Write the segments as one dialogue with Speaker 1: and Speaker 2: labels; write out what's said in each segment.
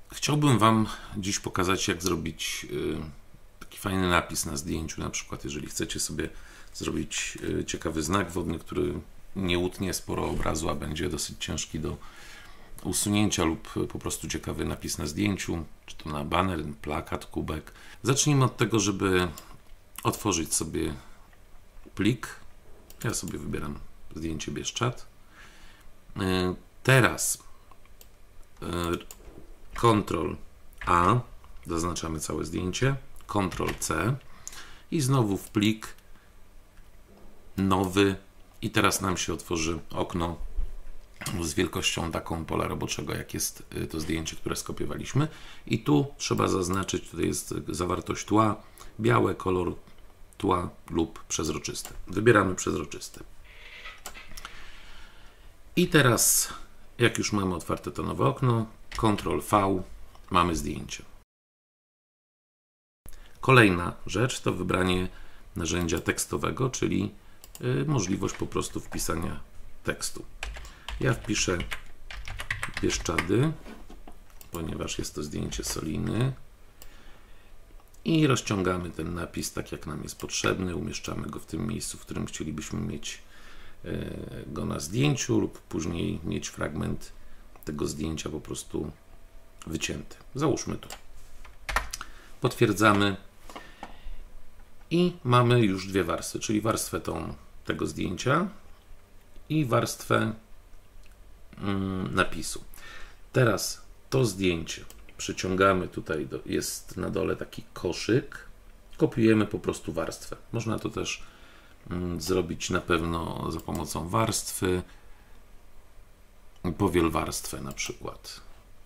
Speaker 1: Chciałbym Wam dziś pokazać, jak zrobić taki fajny napis na zdjęciu. Na przykład, jeżeli chcecie sobie zrobić ciekawy znak wodny, który nie utnie sporo obrazu, a będzie dosyć ciężki do usunięcia, lub po prostu ciekawy napis na zdjęciu, czy to na baner, plakat, kubek. Zacznijmy od tego, żeby otworzyć sobie plik. Ja sobie wybieram zdjęcie Bieszczad. Teraz Ctrl+A, zaznaczamy całe zdjęcie, Ctrl+C i znowu w plik, nowy, i teraz nam się otworzy okno z wielkością taką pola roboczego, jak jest to zdjęcie, które skopiowaliśmy, i tu trzeba zaznaczyć, tutaj jest zawartość tła, białe, kolor tła lub przezroczysty. Wybieramy przezroczysty. I teraz, jak już mamy otwarte to nowe okno, Ctrl+V, mamy zdjęcie. Kolejna rzecz to wybranie narzędzia tekstowego, czyli możliwość po prostu wpisania tekstu. Ja wpiszę Bieszczady, ponieważ jest to zdjęcie Soliny, i rozciągamy ten napis tak, jak nam jest potrzebny. Umieszczamy go w tym miejscu, w którym chcielibyśmy mieć go na zdjęciu, lub później mieć fragment tego zdjęcia po prostu wycięty. Załóżmy to. Potwierdzamy i mamy już dwie warstwy, czyli warstwę tego zdjęcia i warstwę napisu. Teraz to zdjęcie przyciągamy tutaj, jest na dole taki koszyk, kopiujemy po prostu warstwę. Można to też zrobić na pewno za pomocą warstwy, powiel warstwę na przykład,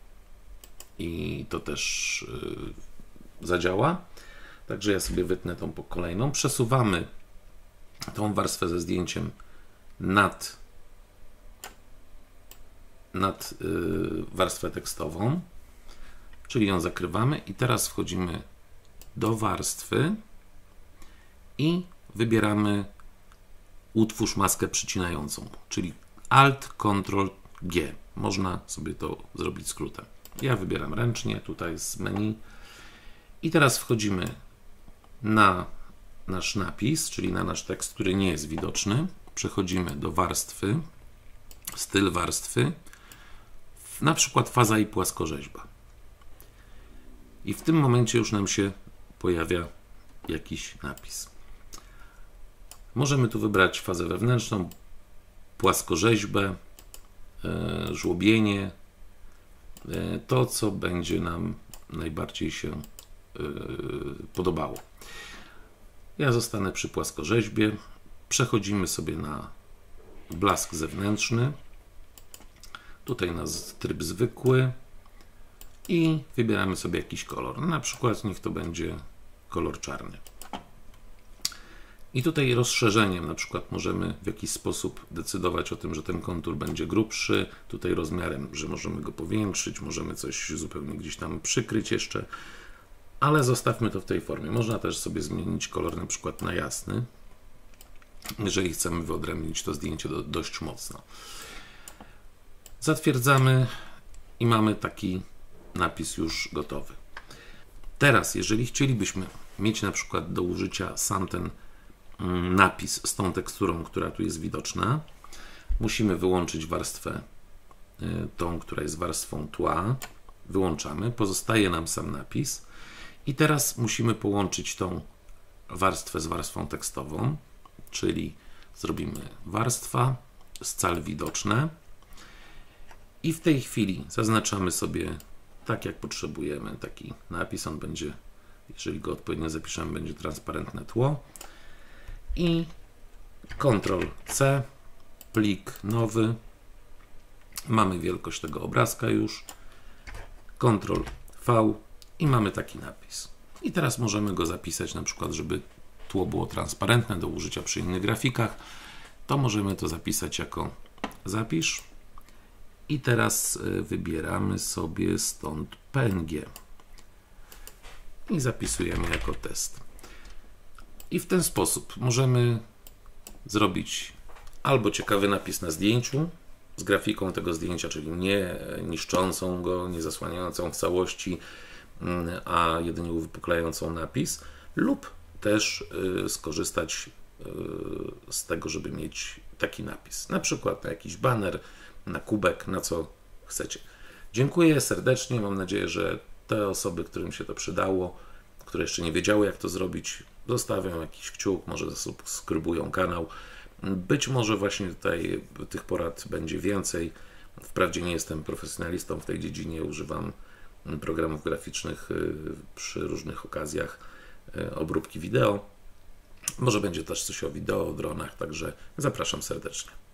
Speaker 1: i to też zadziała. Także ja sobie wytnę tą kolejną. Przesuwamy tą warstwę ze zdjęciem nad warstwę tekstową, czyli ją zakrywamy, i teraz wchodzimy do warstwy i wybieramy utwórz maskę przycinającą, czyli Alt, Ctrl, G. Można sobie to zrobić skrótem. Ja wybieram ręcznie, tutaj z menu, i teraz wchodzimy na nasz napis, czyli na nasz tekst, który nie jest widoczny. Przechodzimy do warstwy, styl warstwy, na przykład faza i płaskorzeźba. I w tym momencie już nam się pojawia jakiś napis. Możemy tu wybrać fazę wewnętrzną, płaskorzeźbę, żłobienie, to, co będzie nam najbardziej się podobało. Ja zostanę przy płaskorzeźbie. Przechodzimy sobie na blask zewnętrzny, tutaj na tryb zwykły, i wybieramy sobie jakiś kolor. Na przykład niech to będzie kolor czarny. I tutaj rozszerzeniem na przykład możemy w jakiś sposób decydować o tym, że ten kontur będzie grubszy. Tutaj rozmiarem, że możemy go powiększyć, możemy coś zupełnie gdzieś tam przykryć jeszcze, ale zostawmy to w tej formie. Można też sobie zmienić kolor na przykład na jasny, jeżeli chcemy wyodrębnić to zdjęcie dość mocno. Zatwierdzamy i mamy taki napis już gotowy. Teraz, jeżeli chcielibyśmy mieć na przykład do użycia sam ten napis z tą teksturą, która tu jest widoczna, musimy wyłączyć warstwę tą, która jest warstwą tła. Wyłączamy, pozostaje nam sam napis, i teraz musimy połączyć tą warstwę z warstwą tekstową, czyli zrobimy warstwa, scal widoczne, i w tej chwili zaznaczamy sobie tak, jak potrzebujemy, taki napis. On będzie, jeżeli go odpowiednio zapiszemy, będzie transparentne tło. I Ctrl+C, plik nowy, mamy wielkość tego obrazka już, Ctrl+V i mamy taki napis. I teraz możemy go zapisać, na przykład, żeby tło było transparentne do użycia przy innych grafikach, to możemy to zapisać jako zapisz. I teraz wybieramy sobie stąd PNG i zapisujemy jako test. I w ten sposób możemy zrobić albo ciekawy napis na zdjęciu, z grafiką tego zdjęcia, czyli nie niszczącą go, nie zasłaniającą w całości, a jedynie uwypuklającą napis, lub też skorzystać z tego, żeby mieć taki napis. Na przykład na jakiś baner, na kubek, na co chcecie. Dziękuję serdecznie. Mam nadzieję, że te osoby, którym się to przydało, które jeszcze nie wiedziały, jak to zrobić, zostawią jakiś kciuk, może zasubskrybują kanał. Być może właśnie tutaj tych porad będzie więcej. Wprawdzie nie jestem profesjonalistą w tej dziedzinie, używam programów graficznych przy różnych okazjach obróbki wideo. Może będzie też coś o wideo, o dronach, także zapraszam serdecznie.